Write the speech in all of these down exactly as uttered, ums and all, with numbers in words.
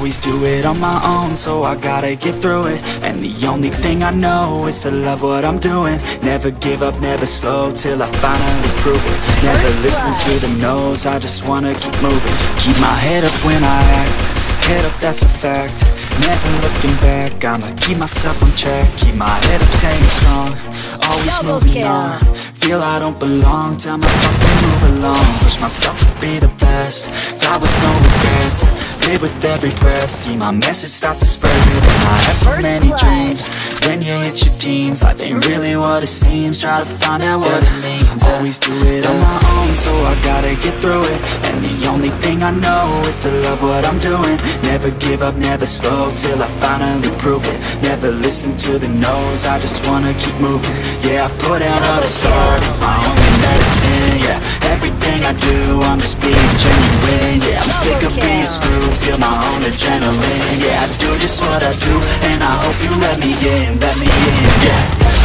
always do it on my own, so I gotta get through it. And the only thing I know is to love what I'm doing. Never give up, never slow, till I finally prove it. Never listen to the no's, I just wanna keep moving. Keep my head up when I act, head up, that's a fact. Never looking back, I'ma keep myself on track. Keep my head up, staying strong, always Double moving kill. on. Feel I don't belong, tell my thoughts to move along. Push myself to be the best, die with no regrets. Live with every breath, see my message start to spread. And I have so First many blood. dreams. When you hit your teens, life ain't really what it seems. Try to find out what it means. Always do it on my own, so I gotta get through it. And the only thing I know is to love what I'm doing. Never give up, never slow, till I finally prove it. Never listen to the no's, I just wanna keep moving. Yeah, I put out all the art, it's my only medicine. Yeah, everything I do, I'm just being genuine. Yeah, I'm sick of being screwed, feel my own adrenaline. Yeah, I do just what I do, and I hope you let me in, let me in, yeah.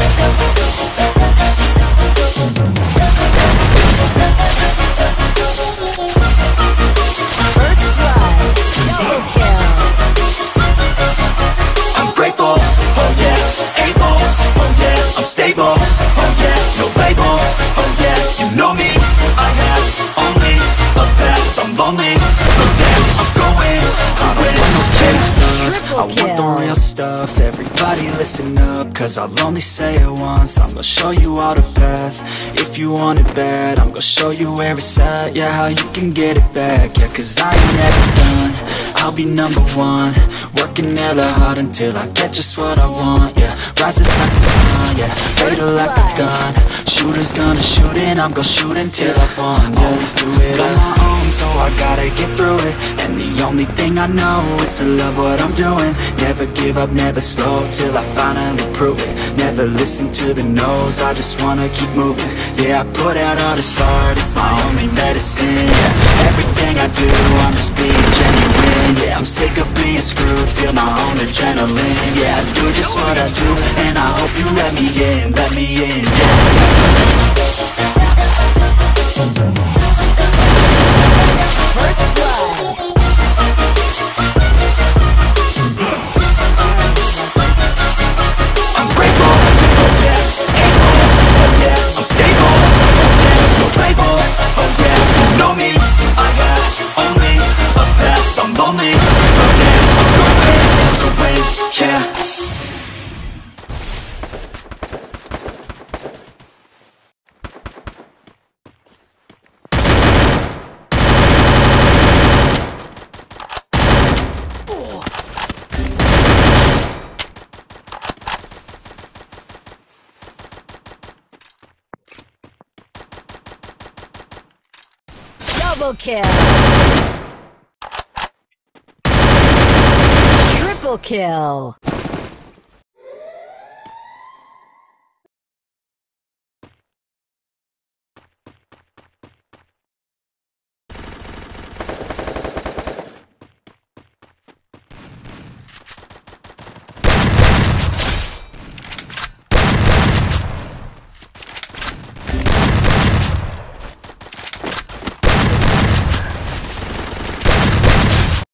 First blood, double kill. I'm grateful, oh yeah, able, oh yeah, I'm stable, oh yeah, no label, oh yeah, you know me, I have only a path, I'm lonely, but damn, I'm going to win. No fake love, I want the real stuff, everybody listen up, cause I'll only say it once. I'm gonna show you all the path, if you want it bad, I'm gonna show you where it's at, yeah, how you can get it back, yeah, cause I ain't never done, I'll be number one, working hella hard until I get just what I want, yeah, rises like the sun, yeah, fatal like a gun, shooters gonna shoot and I'm gonna shoot until I won, yeah, always do it on my own, so I gotta get through it, and the only thing I know is to love what I'm doing, never give up, never slow, till I finally prove it, never listen to the no's, I just wanna keep moving, yeah, I put out all this art, it's my only medicine, yeah, everything I do, I'm just being genuine, yeah, I'm sick of being screwed, feel my own adrenaline, yeah, I do just what I do, and I hope you let me in, let me in, yeah. First blood. I'm grateful, oh yeah, able, oh yeah, I'm stable, oh yeah, no label, oh yeah, you know me, I have only a path, I'm lonely, but damn, I'm going to win, yeah. Double kill. Triple kill.